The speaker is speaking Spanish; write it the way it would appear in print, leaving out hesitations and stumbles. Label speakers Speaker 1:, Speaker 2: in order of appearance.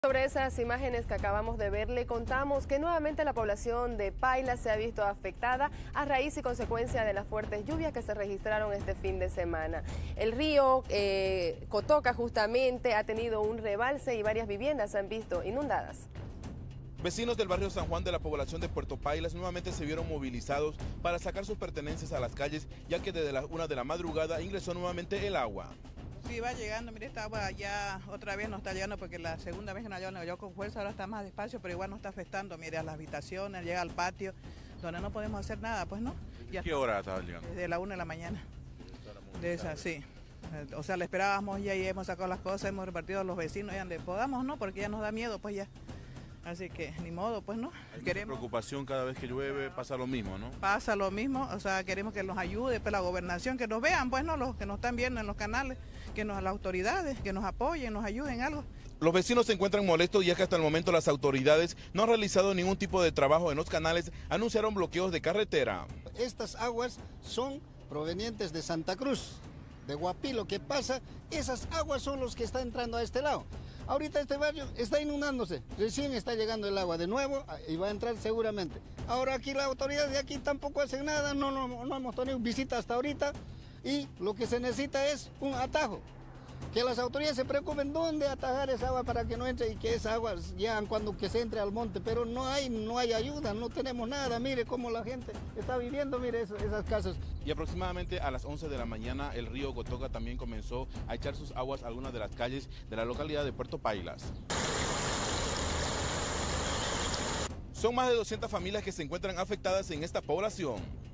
Speaker 1: Sobre esas imágenes que acabamos de ver, le contamos que nuevamente la población de Paila se ha visto afectada a raíz y consecuencia de las fuertes lluvias que se registraron este fin de semana. El río Cotoca justamente ha tenido un rebalse y varias viviendas se han visto inundadas.
Speaker 2: Vecinos del barrio San Juan de la población de Puerto Pailas nuevamente se vieron movilizados para sacar sus pertenencias a las calles, ya que desde la 1 de la madrugada ingresó nuevamente el agua.
Speaker 3: Sí, va llegando, mire, esta agua ya otra vez no está llegando porque la segunda vez que nos llegó con fuerza, ahora está más despacio, pero igual no está afectando, mire, a las habitaciones, llega al patio, donde no podemos hacer nada, pues no. Ya
Speaker 2: ¿Qué hora estaba llegando?
Speaker 3: Desde la 1 de la mañana. De esa, sí. O sea, le esperábamos ya y hemos sacado las cosas, hemos repartido a los vecinos, ya donde podamos, ¿no? Porque ya nos da miedo, pues ya. Así que ni modo, pues no.
Speaker 2: Queremos preocupación cada vez que llueve, pasa lo mismo, ¿no?
Speaker 3: Pasa lo mismo, o sea, queremos que nos ayude, pues la gobernación, que nos vean, pues no, los que nos están viendo en los canales, que las autoridades, que nos apoyen, nos ayuden algo.
Speaker 2: Los vecinos se encuentran molestos ya que hasta el momento las autoridades no han realizado ningún tipo de trabajo en los canales, anunciaron bloqueos de carretera.
Speaker 4: Estas aguas son provenientes de Santa Cruz, de Guapilo. ¿Qué pasa? Esas aguas son los que están entrando a este lado. Ahorita este barrio está inundándose, recién está llegando el agua de nuevo y va a entrar seguramente. Ahora aquí las autoridades de aquí tampoco hacen nada, no hemos tenido visita hasta ahorita y lo que se necesita es un atajo. Que las autoridades se preocupen dónde atajar esa agua para que no entre y que esa agua llegan cuando que se entre al monte, pero no hay ayuda, no tenemos nada. Mire cómo la gente está viviendo, mire esas casas.
Speaker 2: Y aproximadamente a las 11 de la mañana el río Cotoca también comenzó a echar sus aguas a algunas de las calles de la localidad de Puerto Pailas. Son más de 200 familias que se encuentran afectadas en esta población.